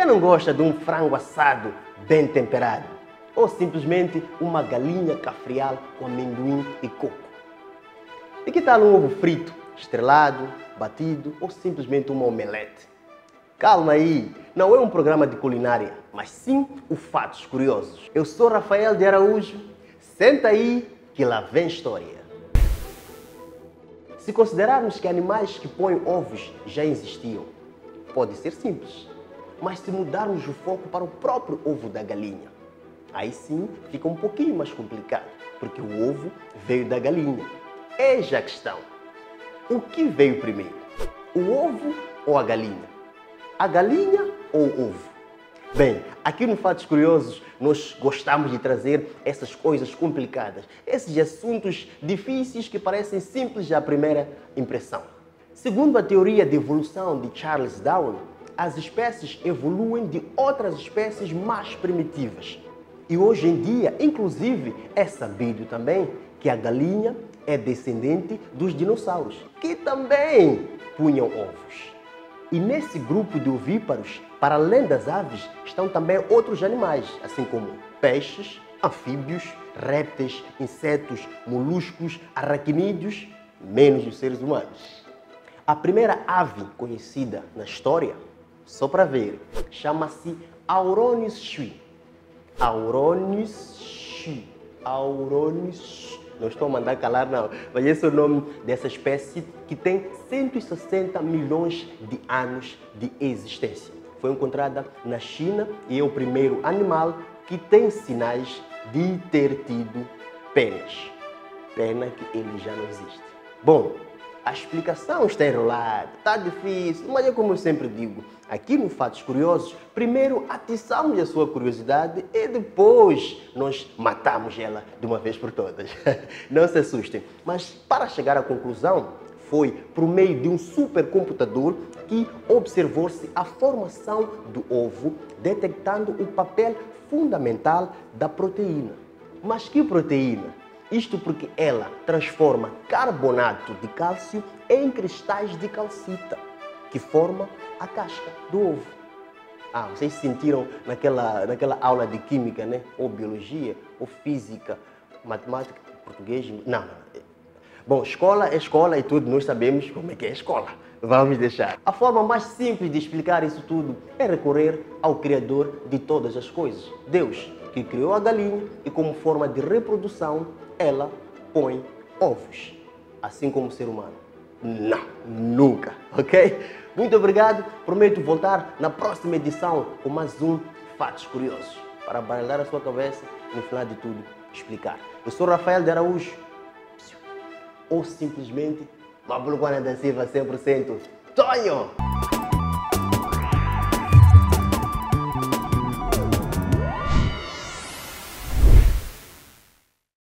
não gosta de um frango assado bem temperado? Ou simplesmente uma galinha cafrial com amendoim e coco? E que tal um ovo frito, estrelado, batido ou simplesmente uma omelete? Calma aí, não é um programa de culinária, mas sim o Fatos Curiosos. Eu sou Rafael de Araújo, senta aí que lá vem história. Se considerarmos que animais que põem ovos já existiam, pode ser simples. Mas se mudarmos o foco para o próprio ovo da galinha, aí sim fica um pouquinho mais complicado, porque o ovo veio da galinha. Eis a questão. O que veio primeiro? O ovo ou a galinha? A galinha ou o ovo? Bem, aqui no Fatos Curiosos nós gostamos de trazer essas coisas complicadas, esses assuntos difíceis que parecem simples à primeira impressão. Segundo a teoria de evolução de Charles Darwin, as espécies evoluem de outras espécies mais primitivas. E hoje em dia, inclusive, é sabido também que a galinha é descendente dos dinossauros, que também punham ovos. E nesse grupo de ovíparos, para além das aves, estão também outros animais, assim como peixes, anfíbios, répteis, insetos, moluscos, aracnídeos, menos os seres humanos. A primeira ave conhecida na história, só para ver, chama-se Auronius Shui. Auronius Shui. Não estou a mandar calar, não. Mas esse é o nome dessa espécie que tem 160 milhões de anos de existência. Foi encontrada na China e é o primeiro animal que tem sinais de ter tido penas. Pena que ele já não existe. Bom, a explicação está enrolada, está difícil, mas é como eu sempre digo, aqui no Fatos Curiosos, primeiro atiçamos a sua curiosidade e depois nós matamos ela de uma vez por todas. Não se assustem, mas para chegar à conclusão, foi por meio de um supercomputador que observou-se a formação do ovo, detectando o papel fundamental da proteína. Mas que proteína? Isto porque ela transforma carbonato de cálcio em cristais de calcita, que formam a casca do ovo. Vocês sentiram naquela aula de química, né? Ou biologia, ou física, matemática, português? Não. Bom, escola é escola e tudo, nós sabemos como é que é a escola. Vamos deixar. A forma mais simples de explicar isso tudo é recorrer ao Criador de todas as coisas, Deus, que criou a galinha e como forma de reprodução, ela põe ovos, assim como o ser humano. Não, nunca, ok? Muito obrigado, prometo voltar na próxima edição com mais um Fatos Curiosos, para baralhar a sua cabeça e no final de tudo explicar. Eu sou Rafael de Araújo, ou simplesmente Mabuluguana da Silva 100%. Tonho!